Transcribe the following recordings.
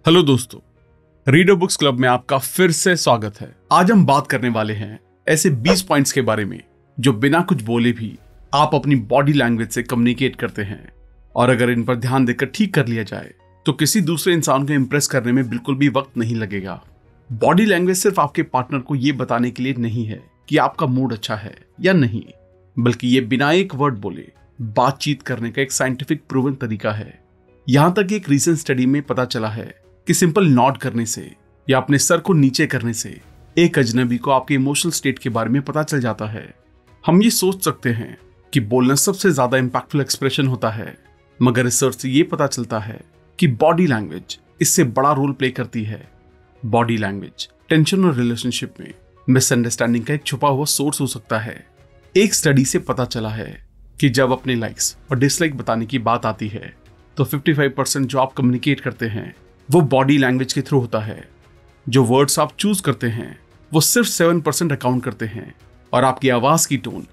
Hello दोस्तों, reader books club में आपका फिर से स्वागत है। आज हम बात करने वाले हैं ऐसे 20 पॉइंट्स के बारे में जो बिना कुछ बोले भी आप अपनी बॉडी लैंग्वेज से कम्युनिकेट करते हैं, और अगर इन पर ध्यान देकर ठीक कर लिया जाए तो किसी दूसरे इंसान को इंप्रेस करने में बिल्कुल भी वक्त नहीं लगेगा। बॉडी लैंग्वेज सिर्फ आपके पार्टनर को यह बताने के लिए नहीं है कि आपका मूड अच्छा है या नहीं, बल्कि ये बिना एक वर्ड बोले बातचीत करने का एक साइंटिफिक प्रूवन तरीका है। यहां तक एक रीसेंट स्टडी में पता चला है कि सिंपल नॉड करने से या अपने सर को नीचे करने से एक अजनबी को आपके इमोशनल स्टेट के बारे में पता चल जाता है। हम ये सोच सकते हैं कि बोलना सबसे ज्यादा इंपैक्टफुल एक्सप्रेशन होता है, मगर रिसर्च से ये पता चलता है कि बॉडी लैंग्वेज इससे बड़ा रोल प्ले करती है। बॉडी लैंग्वेज टेंशन और रिलेशनशिप में मिसअंडरस्टैंडिंग का एक छुपा हुआ सोर्स हो सकता है। एक स्टडी से पता चला है कि जब अपने लाइक्स और डिसलाइक बताने की बात आती है तो 55% जो आप कम्युनिकेट करते हैं वो बॉडी लैंग्वेज के थ्रू होता है। जो वर्ड्स आप चूज करते हैं वो सिर्फ 7% अकाउंट करते हैं, और आपकी आवाज की टोन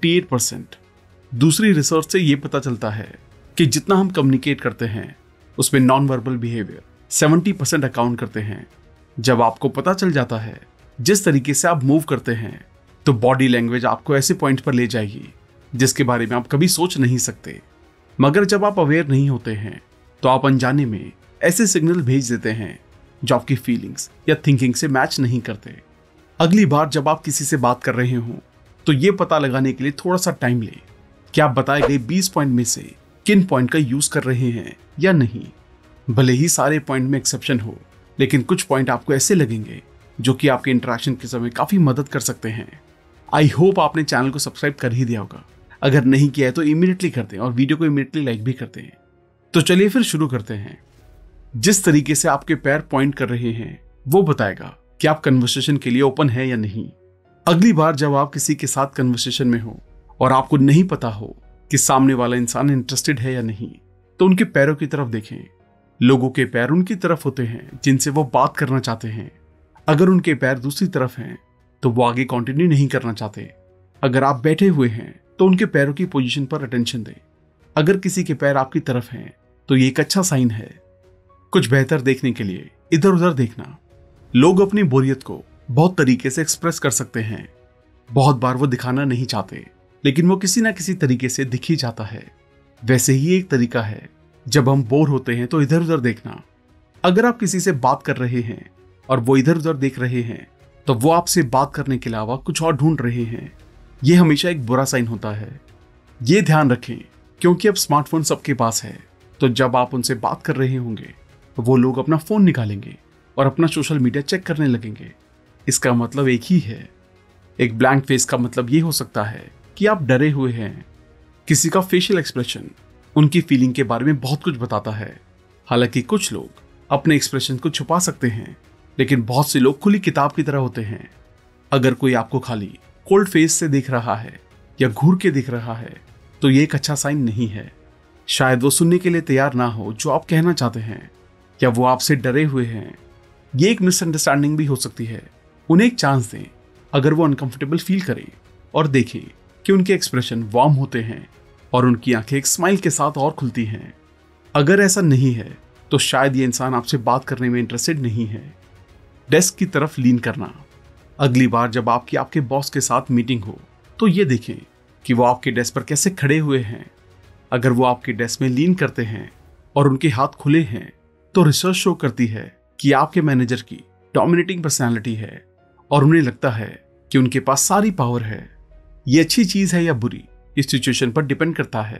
38%। दूसरी रिसर्च से ये पता चलता है कि जितना हम कम्युनिकेट करते हैं उसमें नॉन वर्बल बिहेवियर 70% अकाउंट करते हैं। जब आपको पता चल जाता है जिस तरीके से आप मूव करते हैं, तो बॉडी लैंग्वेज आपको ऐसे पॉइंट पर ले जाएगी जिसके बारे में आप कभी सोच नहीं सकते। मगर जब आप अवेयर नहीं होते हैं तो आप अनजाने में ऐसे सिग्नल भेज देते हैं जो आपकी फीलिंग्स या थिंकिंग से मैच नहीं करते। अगली बार जब आप किसी से बात कर रहे हो तो ये पता लगाने के लिए थोड़ा सा टाइम लें कि आप बताए गए 20 पॉइंट में से किन पॉइंट का यूज कर रहे हैं या नहीं। भले ही सारे पॉइंट में एक्सेप्शन हो, लेकिन कुछ पॉइंट आपको ऐसे लगेंगे जो कि आपके इंटरेक्शन के समय काफी मदद कर सकते हैं। आई होप आपने चैनल को सब्सक्राइब कर ही दिया होगा। अगर नहीं किया है तो इमीडिएटली करते हैं और वीडियो को इमीडिएटली लाइक भी करते हैं। तो चलिए फिर शुरू करते हैं। जिस तरीके से आपके पैर पॉइंट कर रहे हैं वो बताएगा कि आप कन्वर्सेशन के लिए ओपन है या नहीं। अगली बार जब आप किसी के साथ कन्वर्सेशन में हो और आपको नहीं पता हो कि सामने वाला इंसान इंटरेस्टेड है या नहीं, तो उनके पैरों की तरफ देखें। लोगों के पैर उनकी तरफ होते हैं जिनसे वो बात करना चाहते हैं। अगर उनके पैर दूसरी तरफ हैं तो वो आगे कंटिन्यू नहीं करना चाहते। अगर आप बैठे हुए हैं तो उनके पैरों की पोजीशन पर अटेंशन दें। अगर किसी के पैर आपकी तरफ हैं तो ये एक अच्छा साइन है। कुछ बेहतर देखने के लिए इधर उधर देखना। लोग अपनी बोरियत को बहुत तरीके से एक्सप्रेस कर सकते हैं। बहुत बार वो दिखाना नहीं चाहते, लेकिन वो किसी ना किसी तरीके से दिख ही जाता है। वैसे ही एक तरीका है जब हम बोर होते हैं तो इधर उधर देखना। अगर आप किसी से बात कर रहे हैं और वो इधर उधर देख रहे हैं तो वो आपसे बात करने के अलावा कुछ और ढूंढ रहे हैं। ये हमेशा एक बुरा साइन होता है। ये ध्यान रखें, क्योंकि अब स्मार्टफोन सबके पास है, तो जब आप उनसे बात कर रहे होंगे वो लोग अपना फोन निकालेंगे और अपना सोशल मीडिया चेक करने लगेंगे। इसका मतलब एक ही है। एक ब्लैंक फेस का मतलब ये हो सकता है कि आप डरे हुए हैं। किसी का फेशियल एक्सप्रेशन उनकी फीलिंग के बारे में बहुत कुछ बताता है। हालांकि कुछ लोग अपने एक्सप्रेशन को छुपा सकते हैं, लेकिन बहुत से लोग खुली किताब की तरह होते हैं। अगर कोई आपको खाली कोल्ड फेस से देख रहा है या घूर के देख रहा है तो ये एक अच्छा साइन नहीं है। शायद वो सुनने के लिए तैयार ना हो जो आप कहना चाहते हैं, या वो आपसे डरे हुए हैं। ये एक मिसअंडरस्टैंडिंग भी हो सकती है। उन्हें एक चांस दें। अगर वो अनकंफर्टेबल फील करें और देखें कि उनके एक्सप्रेशन वार्म होते हैं और उनकी आंखें एक स्माइल के साथ और खुलती हैं। अगर ऐसा नहीं है तो शायद ये इंसान आपसे बात करने में इंटरेस्टेड नहीं है। डेस्क की तरफ लीन करना। अगली बार जब आपके बॉस के साथ मीटिंग हो तो ये देखें कि वो आपके डेस्क पर कैसे खड़े हुए हैं। अगर वो आपके डेस्क में लीन करते हैं और उनके हाथ खुले हैं तो रिसर्च शो करती है कि आपके मैनेजर की डोमिनेटिंग पर्सनालिटी है और उन्हें लगता है कि उनके पास सारी पावर है। ये अच्छी चीज है या बुरी, इस सिचुएशन पर डिपेंड करता है।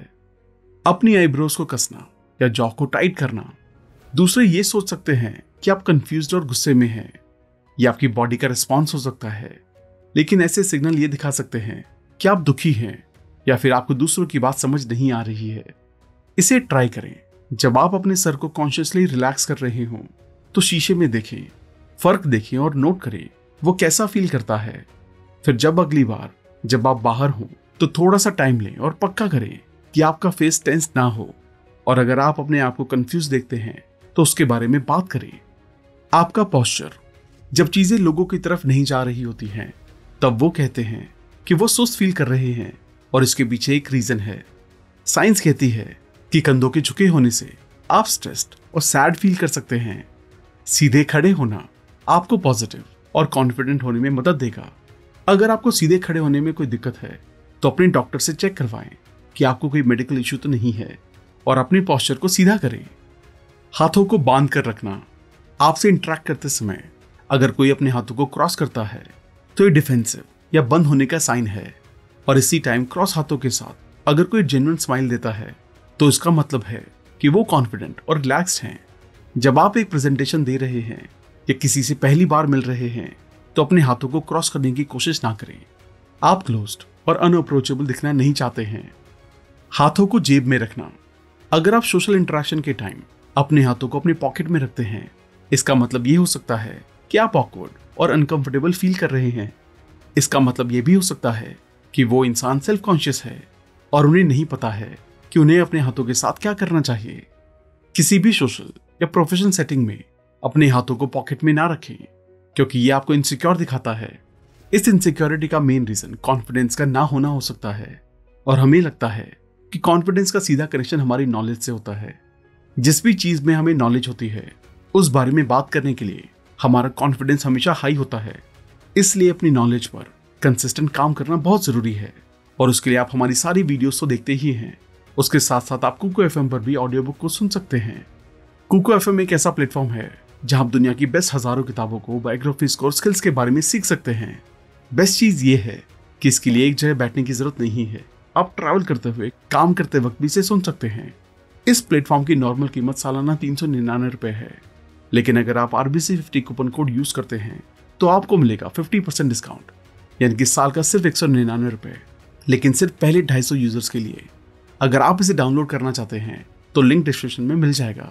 अपनी आईब्रोज को कसना या जॉ को टाइट करना। दूसरे ये सोच सकते हैं कि आप कंफ्यूज्ड और गुस्से में हैं। ये आपकी बॉडी का रिस्पॉन्स हो सकता है, लेकिन ऐसे सिग्नल ये दिखा सकते हैं कि आप दुखी हैं या फिर आपको दूसरों की बात समझ नहीं आ रही है। इसे ट्राई करें। जब आप अपने सर को कॉन्शियसली रिलैक्स कर रहे हो तो शीशे में देखें, फर्क देखें और नोट करें वो कैसा फील करता है। फिर जब अगली बार जब आप बाहर हो तो थोड़ा सा टाइम लें और पक्का करें कि आपका फेस टेंस ना हो। और अगर आप अपने आप को कंफ्यूज देखते हैं तो उसके बारे में बात करें। आपका पोस्चर। जब चीजें लोगों की तरफ नहीं जा रही होती हैं तब वो कहते हैं कि वो सुस्त फील कर रहे हैं, और इसके पीछे एक रीजन है। साइंस कहती है कि कंधों के झुके होने से आप स्ट्रेस्ड और सैड फील कर सकते हैं। सीधे खड़े होना आपको पॉजिटिव और कॉन्फिडेंट होने में मदद देगा। अगर आपको सीधे खड़े होने में कोई दिक्कत है तो अपने डॉक्टर से चेक करवाएं कि आपको कोई मेडिकल इश्यू तो नहीं है और अपने पोस्चर को सीधा करें। हाथों को बांध कर रखना। आपसे इंटरेक्ट करते समय अगर कोई अपने हाथों को क्रॉस करता है तो ये डिफेंसिव या बंद होने का साइन है, और इसी टाइम क्रॉस हाथों के साथ अगर कोई जेन्युइन स्माइल देता है तो इसका मतलब है कि वो कॉन्फिडेंट और रिलैक्स्ड हैं। जब आप एक प्रेजेंटेशन दे रहे हैं या किसी से पहली बार मिल रहे हैं तो अपने हाथों को क्रॉस करने की कोशिश ना करें। आप क्लोज्ड और अनअप्रोचेबल दिखना नहीं चाहते हैं। हाथों को जेब में रखना। अगर आप सोशल इंटरेक्शन के टाइम अपने हाथों को अपने पॉकेट में रखते हैं, इसका मतलब ये हो सकता है कि आप ऑकवर्ड और अनकंफर्टेबल फील कर रहे हैं। इसका मतलब ये भी हो सकता है कि वो इंसान सेल्फ कॉन्शियस है और उन्हें नहीं पता है कि उन्हें अपने हाथों के साथ क्या करना चाहिए। किसी भी सोशल या प्रोफेशनल सेटिंग में अपने हाथों को पॉकेट में ना रखें, क्योंकि ये आपको इनसिक्योर दिखाता है। इस इनसिक्योरिटी का मेन रीजन कॉन्फिडेंस का ना होना हो सकता है, और हमें लगता है कि कॉन्फिडेंस का सीधा कनेक्शन हमारी नॉलेज से होता है। जिस भी चीज में हमें नॉलेज होती है उस बारे में बात करने के लिए हमारा कॉन्फिडेंस हमेशा हाई होता है। इसलिए अपनी नॉलेज पर कंसिस्टेंट काम करना बहुत जरूरी है, और उसके लिए आप हमारी सारी वीडियोस तो देखते ही हैं। उसके साथ साथ आप कुको एफएम पर भी ऑडियो बुक को सुन सकते हैं। कुको एफएम एक ऐसा प्लेटफॉर्म है जहां आप दुनिया की बेस्ट हजारों किताबों को, बायोग्राफीज और स्किल्स के बारे में सीख सकते हैं। बेस्ट चीज ये है कि इसके लिए एक जगह बैठने की जरूरत नहीं है। आप ट्रैवल करते हुए, काम करते वक्त भी इसे सुन सकते हैं। इस प्लेटफॉर्म की नॉर्मल कीमत सालाना 399 रुपए है, लेकिन अगर आप RBC50 कूपन कोड यूज करते हैं तो आपको मिलेगा 50% डिस्काउंट, यानी कि साल का सिर्फ 199 रुपए, लेकिन सिर्फ पहले 250 यूजर्स के लिए। अगर आप इसे डाउनलोड करना चाहते हैं तो लिंक डिस्क्रिप्शन में मिल जाएगा।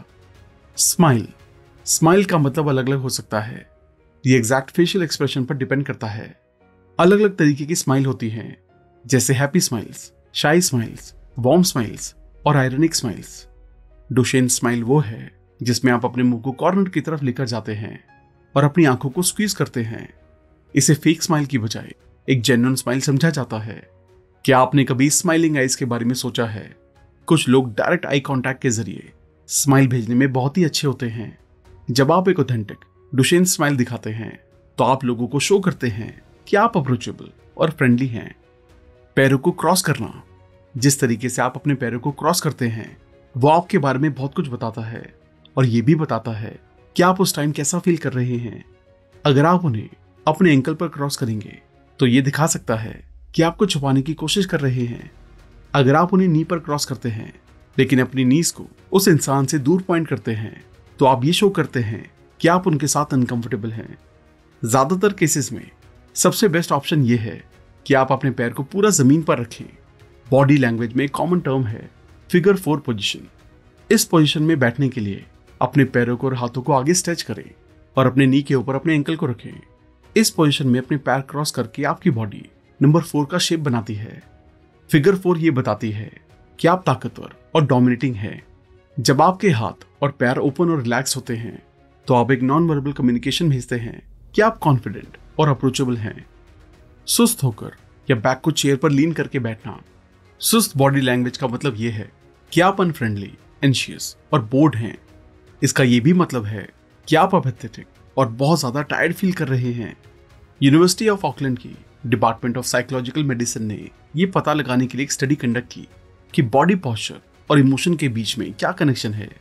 स्माइल का मतलब अलग अलग हो सकता है। ये एग्जैक्ट फेशियल एक्सप्रेशन पर डिपेंड करता है। अलग अलग तरीके की स्माइल होती हैं, जैसे happy smiles, shy smiles, warm smiles और आयरनिक स्माइल्स। डुशेन स्माइल वो है जिसमें आप अपने मुंह को कॉर्नर की तरफ लेकर जाते हैं और अपनी आंखों को स्क्वीज करते हैं। इसे फेक स्माइल की बजाय एक जेन्युइन स्माइल समझा जाता है। क्या आपने कभी स्माइलिंग आईज के बारे में सोचा है? कुछ लोग डायरेक्ट आई कांटेक्ट के जरिए स्माइल भेजने में बहुत ही अच्छे होते हैं। जब आप एक ऑथेंटिक डुशेन स्माइल दिखाते हैं तो आप लोगों को शो करते हैं कि आप अप्रोचेबल और फ्रेंडली हैं। पैरों को क्रॉस करना। जिस तरीके से आप अपने पैरों को क्रॉस करते हैं वो आपके बारे में बहुत कुछ बताता है, और ये भी बताता है कि आप उस टाइम कैसा फील कर रहे हैं। अगर आप उन्हें अपने एंकल पर क्रॉस करेंगे तो ये दिखा सकता है कि आपको छुपाने की कोशिश कर रहे हैं। अगर आप उन्हें नी पर क्रॉस करते हैं लेकिन अपनी नीज को उस इंसान से दूर पॉइंट करते हैं तो आप ये शो करते हैं कि आप उनके साथ अनकंफर्टेबल हैं। ज्यादातर केसेस में सबसे बेस्ट ऑप्शन ये है कि आप अपने पैर को पूरा जमीन पर रखें। बॉडी लैंग्वेज में एक कॉमन टर्म है फिगर 4 पोजीशन। इस पोजीशन में बैठने के लिए अपने पैरों को और हाथों को आगे स्ट्रेच करें और अपने नी के ऊपर अपने एंकल को रखें। इस पोजीशन में अपने पैर क्रॉस करके आपकी बॉडी नंबर 4 का शेप बनाती है। फिगर 4 ये बताती है कि आप ताकतवर और डोमिनेटिंग हैं। जब आपके हाथ और पैर ओपन और रिलैक्स होते हैं तो आप एक नॉन वर्बल कम्युनिकेशन भेजते हैं कि आप कॉन्फिडेंट और अप्रोचेबल हैं। सुस्त होकर या बैक को चेयर पर लीन करके बैठना। सुस्त बॉडी लैंग्वेज का मतलब यह है कि आप अनफ्रेंडली, एंशियस और बोर्ड हैं। इसका यह भी मतलब है कि आप अपेथेटिक और बहुत ज्यादा टायर्ड फील कर रहे हैं। यूनिवर्सिटी ऑफ ऑकलैंड की डिपार्टमेंट ऑफ साइकोलॉजिकल मेडिसिन ने यह पता लगाने के लिए एक स्टडी कंडक्ट की कि बॉडी पोस्चर और इमोशन के बीच में क्या कनेक्शन है।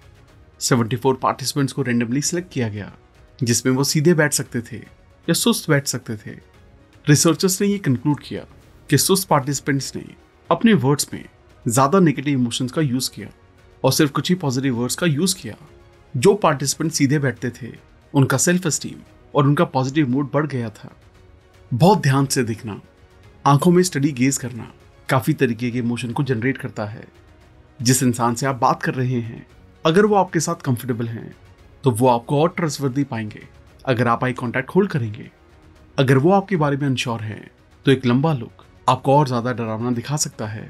74 पार्टिसिपेंट्स को रेंडमली सिलेक्ट किया गया, जिसमें वो सीधे बैठ सकते थे या सुस्त बैठ सकते थे। रिसर्चर्स ने यह कंक्लूड किया कि सुस्त पार्टिसिपेंट्स ने अपने वर्ड्स में ज्यादा नेगेटिव इमोशंस का यूज किया और सिर्फ कुछ ही पॉजिटिव वर्ड्स का यूज किया। जो पार्टिसिपेंट सीधे बैठते थे उनका सेल्फ एस्टीम और उनका पॉजिटिव मूड बढ़ गया था। बहुत ध्यान से देखना, आंखों में स्टडी गेज करना काफी तरीके के इमोशन को जनरेट करता है। जिस इंसान से आप बात कर रहे हैं, अगर वो आपके साथ कंफर्टेबल हैं तो वो आपको और ट्रस्टवर्दी पाएंगे अगर आप आई कांटेक्ट होल्ड करेंगे। अगर वो आपके बारे में अनश्योर हैं तो एक लंबा लुक आपको और ज्यादा डरावना दिखा सकता है।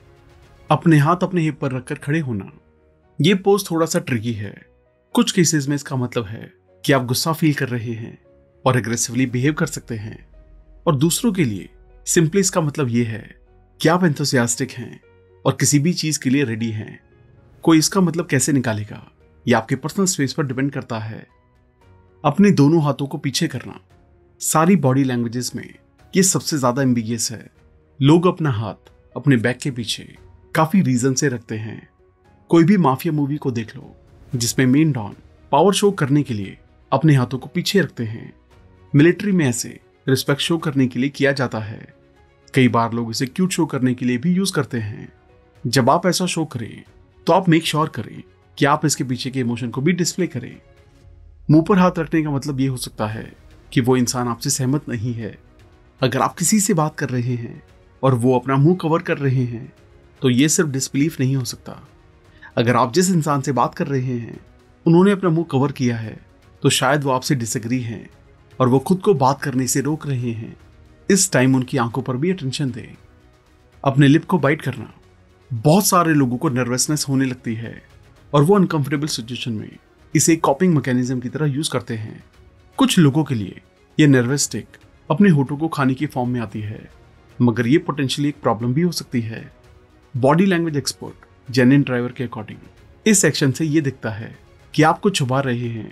अपने हाथ अपने हिप पर रखकर खड़े होना। ये पोज थोड़ा सा ट्रिकी है। कुछ केसेस में इसका मतलब है कि आप गुस्सा फील कर रहे हैं और एग्रेसिवली बिहेव कर सकते हैं, और दूसरों के लिए सिंपली इसका मतलब ये है कि आप एंथुसियास्टिक हैं और किसी भी चीज के लिए रेडी हैं। कोई इसका मतलब कैसे निकालेगा, ये आपके पर्सनल स्पेस पर डिपेंड करता है। अपने दोनों हाथों को पीछे करना। सारी बॉडी लैंग्वेजेस में ये सबसे ज्यादा एम्बिगियस है। लोग अपना हाथ अपने बैक के पीछे काफी रीजन से रखते हैं। कोई भी माफिया मूवी को देख लो जिसमें मेन डॉन पावर शो करने के लिए अपने हाथों को पीछे रखते हैं। मिलिट्री में ऐसे रिस्पेक्ट शो करने के लिए किया जाता है। कई बार लोग इसे क्यूट शो करने के लिए भी यूज करते हैं। जब आप ऐसा शो करें तो आप मेक श्योर करें कि आप इसके पीछे के इमोशन को भी डिस्प्ले करें। मुंह पर हाथ रखने का मतलब ये हो सकता है कि वो इंसान आपसे सहमत नहीं है। अगर आप किसी से बात कर रहे हैं और वो अपना मुंह कवर कर रहे हैं तो ये सिर्फ डिसबिलीफ नहीं हो सकता। अगर आप जिस इंसान से बात कर रहे हैं उन्होंने अपना मुंह कवर किया है तो शायद वो आपसे डिसएग्री हैं और वो खुद को बात करने से रोक रहे हैं। इस टाइम उनकी आंखों पर भी अटेंशन दें। अपने लिप को बाइट करना। बहुत सारे लोगों को नर्वसनेस होने लगती है और वो अनकंफर्टेबल सिचुएशन में इसे एक कॉपिंग मैकेनिज्म की तरह यूज करते हैं। कुछ लोगों के लिए ये नर्वस टिक अपने होठों को खाने की फॉर्म में आती है, मगर ये पोटेंशियली एक प्रॉब्लम भी हो सकती है। Body language expert Janine Driver के अकॉर्डिंग इस सेक्शन से ये दिखता है कि आप कुछ छुपा रहे हैं।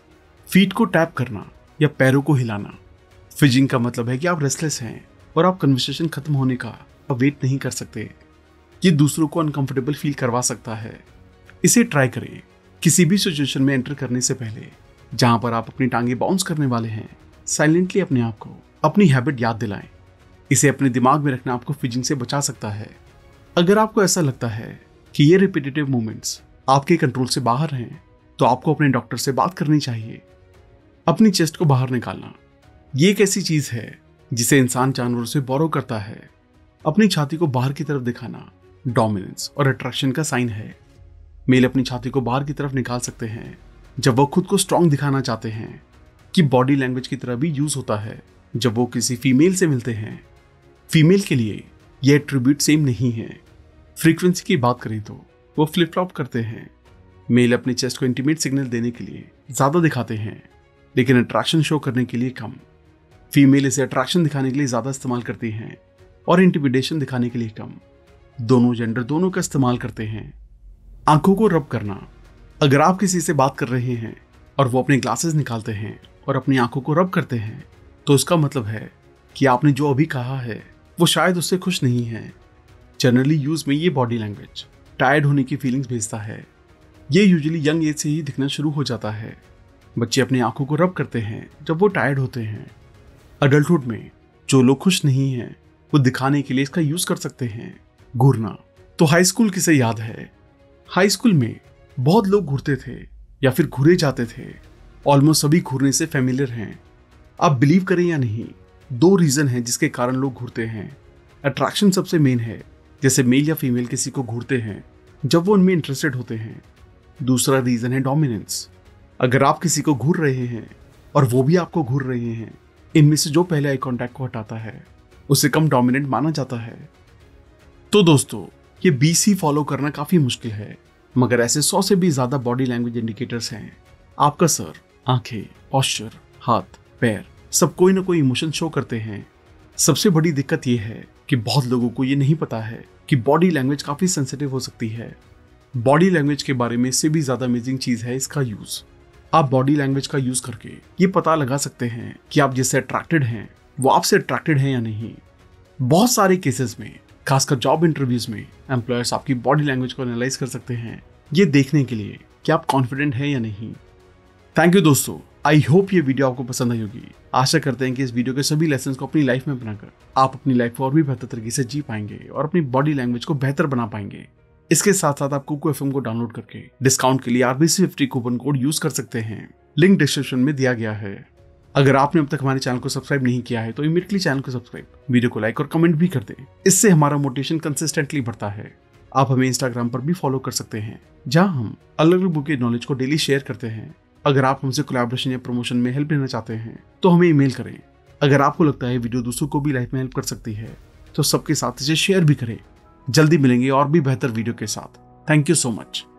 फीट को टैप करना या पैरों को हिलाना। फिजिंग का मतलब है कि आप रेस्टलेस हैं और आप कन्वर्सेशन खत्म होने का वेट नहीं कर सकते। ये दूसरों को अनकंफर्टेबल फील करवा सकता है। इसे ट्राई करें किसी भी सिचुएशन में एंटर करने से पहले जहां पर आप अपनी टांगे बाउंस करने वाले हैं। साइलेंटली अपने आप को अपनी हैबिट याद दिलाएं। इसे अपने दिमाग में रखना आपको फिजिंग से बचा सकता है। अगर आपको ऐसा लगता है कि ये रिपीटेटिव मूवमेंट्स आपके कंट्रोल से बाहर हैं तो आपको अपने डॉक्टर से बात करनी चाहिए। अपनी चेस्ट को बाहर निकालना। ये एक ऐसी चीज है जिसे इंसान जानवरों से बोरो करता है। अपनी छाती को बाहर की तरफ दिखाना डोमिनेंस और अट्रैक्शन का साइन है। मेल अपनी छाती को बाहर की तरफ निकाल सकते हैं जब वो खुद को स्ट्रांग दिखाना चाहते हैं। कि बॉडी लैंग्वेज की तरह भी यूज होता है जब वो किसी फीमेल से मिलते हैं। फीमेल के लिए ये एट्रीब्यूट सेम नहीं है। फ्रीक्वेंसी की बात करें तो वो फ्लिप फ्लॉप करते हैं। मेल अपने चेस्ट को इंटीमेट सिग्नल देने के लिए ज्यादा दिखाते हैं लेकिन अट्रैक्शन शो करने के लिए कम। फीमेल इसे अट्रैक्शन दिखाने के लिए ज्यादा इस्तेमाल करती हैं और इंटिमिडेशन दिखाने के लिए कम। दोनों जेंडर दोनों का इस्तेमाल करते हैं। आंखों को रब करना। अगर आप किसी से बात कर रहे हैं और वो अपने ग्लासेस निकालते हैं और अपनी आंखों को रब करते हैं तो उसका मतलब है कि आपने जो अभी कहा है वो शायद उससे खुश नहीं है। जनरली यूज में ये बॉडी लैंग्वेज टायर्ड होने की फीलिंग्स भेजता है। ये यूजुअली यंग एज से ही दिखना शुरू हो जाता है। बच्चे अपनी आंखों को रब करते हैं जब वो टायर्ड होते हैं। अडल्टहुड में जो लोग खुश नहीं हैं वो दिखाने के लिए इसका यूज कर सकते हैं। घूरना। तो हाई स्कूल किसे याद है? हाई स्कूल में बहुत लोग घूरते थे या फिर घूरे जाते थे। ऑलमोस्ट सभी घूरने से फेमिलियर हैं। आप बिलीव करें या नहीं, 2 रीजन हैं जिसके कारण लोग घूरते हैं। अट्रैक्शन सबसे मेन है, जैसे मेल या फीमेल किसी को घूरते हैं जब वो उनमें इंटरेस्टेड होते हैं। दूसरा रीजन है डोमिनेंस। अगर आप किसी को घूर रहे हैं और वो भी आपको घूर रहे हैं, इनमें से जो पहले आई कांटेक्ट को हटाता है उसे कम डोमिनेंट माना जाता है। तो दोस्तों, ये BC फॉलो करना काफी मुश्किल है, मगर ऐसे 100 से भी ज्यादा बॉडी लैंग्वेज इंडिकेटर्स हैं। आपका सर, आंखें, पोस्चर, हाथ, पैर सब कोई ना कोई इमोशन शो करते हैं। सबसे बड़ी दिक्कत यह है कि बहुत लोगों को ये नहीं पता है कि बॉडी लैंग्वेज काफी सेंसिटिव हो सकती है। बॉडी लैंग्वेज के बारे में इससे भी ज्यादा अमेजिंग चीज है इसका यूज। आप बॉडी लैंग्वेज का यूज करके ये पता लगा सकते हैं कि आप जिससे अट्रैक्टेड हैं वो आपसे अट्रैक्टेड हैं या नहीं। बहुत सारे केसेस में, खासकर जॉब इंटरव्यूज में, एम्प्लॉयर्स आपकी बॉडी लैंग्वेज को एनालाइज कर सकते हैं ये देखने के लिए कि आप कॉन्फिडेंट हैं या नहीं। थैंक यू दोस्तों, आई होप ये वीडियो आपको पसंद आई होगी। आशा करते हैं कि इस वीडियो के सभी लेसन को अपनी लाइफ में बनाकर आप अपनी लाइफ को और भी बेहतर तरीके से जी पाएंगे और अपनी बॉडी लैंग्वेज को बेहतर बना पाएंगे। इसके साथ साथ आप कुकू FM को डाउनलोड करके डिस्काउंट के लिए RBC50 कूपन कोड यूज कर सकते हैं। लिंक डिस्क्रिप्शन में दिया गया है। अगर आपने अब तक हमारे चैनल को सब्सक्राइब नहीं किया है तो इमीडिएटली चैनल को सब्सक्राइब, वीडियो को लाइक और कमेंट भी कर दें। इससे हमारा मोटिवेशन कंसिस्टेंटली बढ़ता है। आप हमें इंस्टाग्राम पर भी फॉलो कर सकते हैं जहां हम अलग अलग बुक के नॉलेज को डेली शेयर करते हैं। अगर आप हमसे कोलैबोरेशन या प्रमोशन में हेल्प लेना चाहते हैं तो हमें ईमेल करें। अगर आपको लगता है वीडियो दूसरों को भी लाइफ में हेल्प कर सकती है तो सबके साथ इसे शेयर भी करें। जल्दी मिलेंगे और भी बेहतर वीडियो के साथ। Thank you so much.